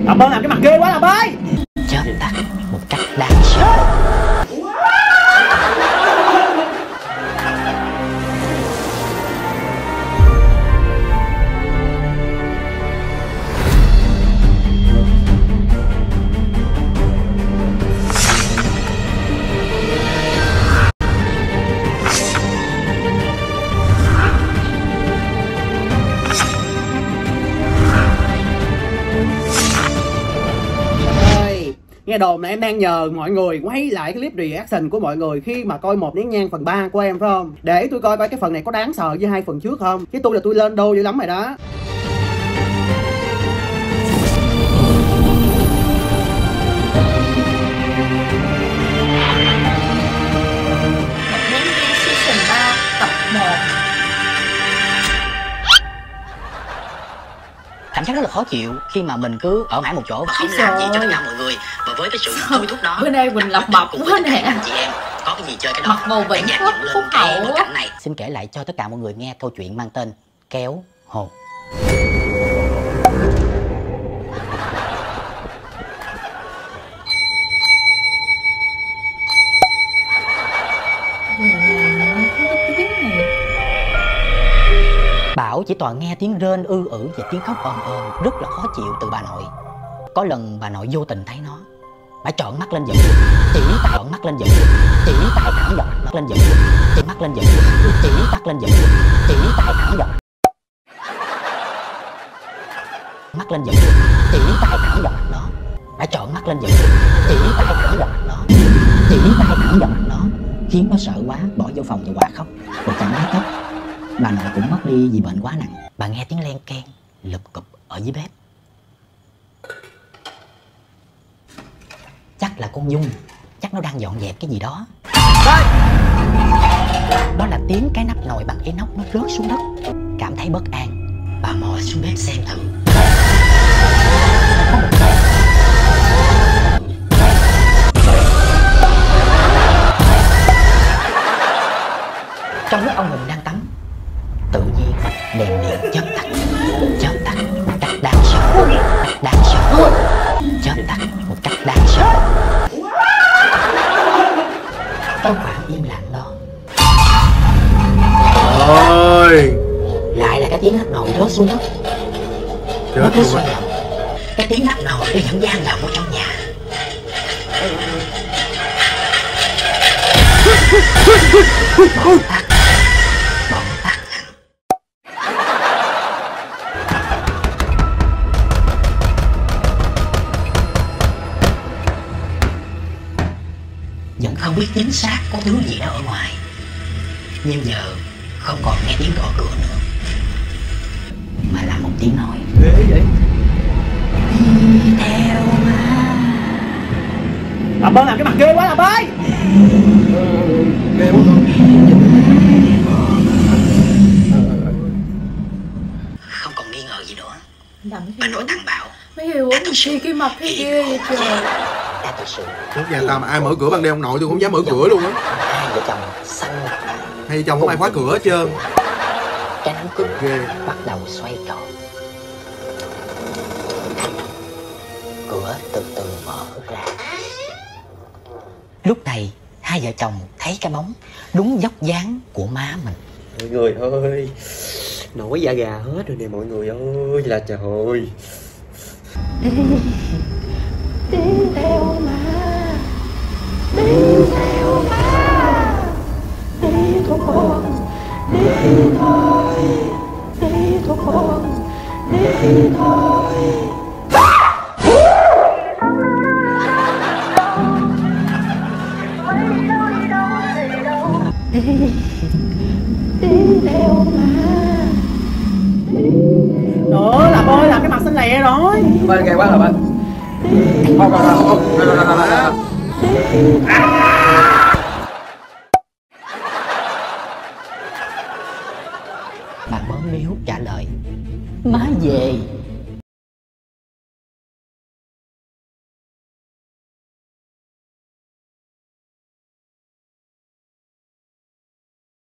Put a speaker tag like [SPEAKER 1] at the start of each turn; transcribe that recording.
[SPEAKER 1] Làm ơn làm cái mặt ghê quá làm ơi.
[SPEAKER 2] Chớp tắt một cách đáng sợ.
[SPEAKER 1] Nghe đồn là em đang nhờ mọi người quay lại cái clip reaction của mọi người khi mà coi Một Nén Nhang phần 3 của em phải không? Để tôi coi cái phần này có đáng sợ với hai phần trước không? Chứ tôi là tôi lên đô dữ lắm rồi đó.
[SPEAKER 3] Nén Nhang Season 3 tập 1.
[SPEAKER 2] Cảm giác rất là khó chịu khi mà mình cứ ở mãi một chỗ và không làm gì cho tất cả mọi người. Và với cái sự thôi thúc đó,
[SPEAKER 3] bữa nay Quỳnh Lập mập quá nè.
[SPEAKER 2] Anh chị em có cái gì chơi cái đó.
[SPEAKER 3] Mặt màu bệnh
[SPEAKER 2] dựng lên
[SPEAKER 3] phúc
[SPEAKER 2] cái
[SPEAKER 3] hậu.
[SPEAKER 2] cảnh này. Xin kể lại cho tất cả mọi người nghe câu chuyện mang tên Kéo Hồn. Bảo chỉ toàn nghe tiếng rên ư ử và tiếng khóc ôm ôm rất là khó chịu từ bà nội. Có lần bà nội vô tình thấy nó, bà trợn mắt lên giận, chỉ tay trợn mắt lên giận, chỉ tay thẳng vào mắt lên giận, chỉ mắt lên giận, chỉ mắt lên giận, chỉ tay thẳng vào mắt lên giận, chỉ tay thẳng vào mặt nó. Bà trợn mắt lên giận, chỉ tay thẳng vào mặt nó, chỉ tay thẳng vào mặt nó, khiến nó sợ quá bỏ vô phòng và quạ khóc. Rồi chẳng mấy chốc bà nội cũng mất đi vì bệnh quá nặng. Bà nghe tiếng len keng lụp cụp ở dưới bếp. Chắc là con Dung, chắc nó đang dọn dẹp cái gì đó. Đó là tiếng cái nắp nồi bằng inox nó rớt xuống đất. Cảm thấy bất an, bà mò xuống bếp xem thử. Trong lúc ông Hùng đang tắm, tự nhiên đèn điện chớp tắt một cách đáng sợ, chớp tắt một cách đáng sợ. Trong khoảng im lặng đó,
[SPEAKER 4] ôi,
[SPEAKER 2] lại là cái tiếng nắp nồi rớt xuống đất. Nó cứ xoay vòng, cái tiếng nắp nồi nó vẫn vang vọng ở trong nhà. Bọn tắt. Vẫn không biết chính xác có thứ gì đó ở ngoài, nhưng giờ không còn nghe tiếng gõ cửa nữa, mà là một tiếng nói.
[SPEAKER 1] Ghê vậy?
[SPEAKER 2] Đi theo ma.
[SPEAKER 1] Làm ơn làm cái mặt ghê quá làm ơi. Ghê quá.
[SPEAKER 2] Không còn nghi ngờ gì nữa.
[SPEAKER 3] Bà
[SPEAKER 2] nội thằng Bảo
[SPEAKER 3] mấy hiểu cái mặt cái ghê vậy trời.
[SPEAKER 2] Đã thực sự
[SPEAKER 4] lúc nhà tao mà ai mở cửa ban đêm ông nội tôi không dám mở cửa luôn á.
[SPEAKER 2] hai vợ chồng xanh mặt lại.
[SPEAKER 4] Hay chồng không ai khóa cửa hết trơn.
[SPEAKER 2] Cái nắm cứng
[SPEAKER 4] Ghê.
[SPEAKER 2] bắt đầu xoay tròn. Cửa từ từ mở ra. Lúc này hai vợ chồng thấy cái bóng đúng dốc dáng của má mình.
[SPEAKER 5] Mọi người ơi, nổi da gà hết rồi nè mọi người ơi là trời.
[SPEAKER 3] Đi theo ma, đi theo ma, đi thôi con, đi thôi, đi thôi con, đi thôi. Đi theo ma.
[SPEAKER 1] Nữa làm ơi làm cái mặt xinh lè rồi.
[SPEAKER 5] Bên ghê quá rồi bên.
[SPEAKER 2] Bà bấm níu trả lời: má về.